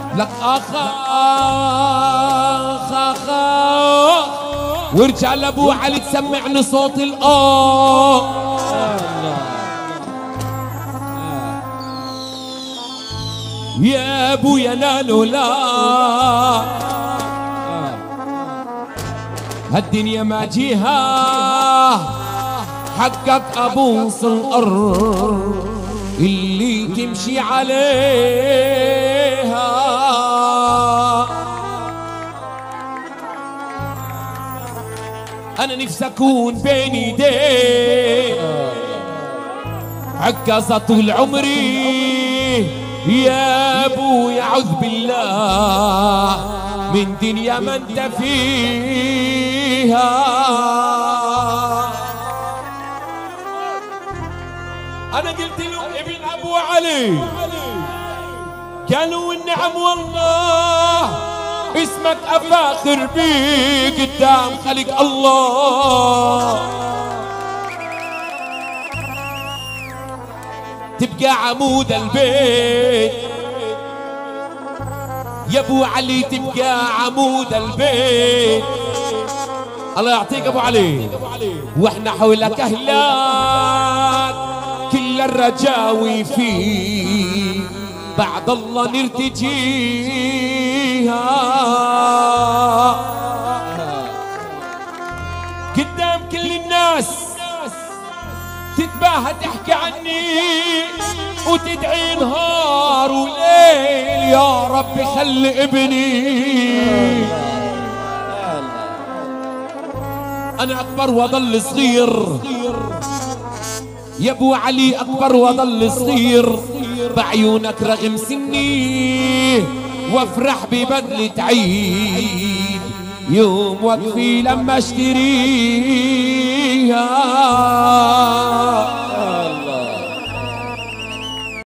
لك اخ اخ اخ وارجع لابو علي تسمعني صوت يا ابو يا نالو لا هالدنيا ما جيها حقك ابوس الارض اللي تمشي عليها. انا نفسي اكون بين ايديك عكازة طول عمري يا ابوي اعوذ بالله من دنيا ما انت فيها. انا قلت له ابن ابو علي قالوا النعم والله اسمك افاخر بيه قدام خلق الله تبقى عمود البيت يا ابو علي تبقى عمود البيت. الله يعطيك ابو علي واحنا حولك اهلاك كل الرجاوي فيه بعد الله نرتجيها قدام كل الناس تتباهى تحكي عني وتدعي نهار وليل يا رب خلي ابني. انا اكبر واضل صغير يا ابو علي اكبر واضل صغير بعيونك رغم سني وافرح ببدلة عيد يوم وقفي لما اشتريها.